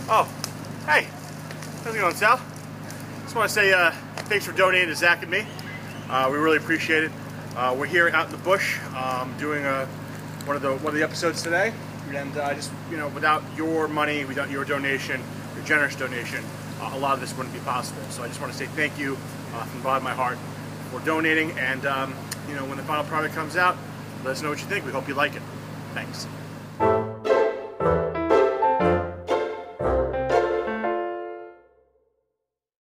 Oh, hey, how's it going, Sal? Just want to say thanks for donating to Zac and Me. We really appreciate it. We're here out in the bush doing one of the episodes today, and just without your money, without your donation, your generous donation, a lot of this wouldn't be possible. So I just want to say thank you from the bottom of my heart for donating, and when the final product comes out, let us know what you think. We hope you like it. Thanks.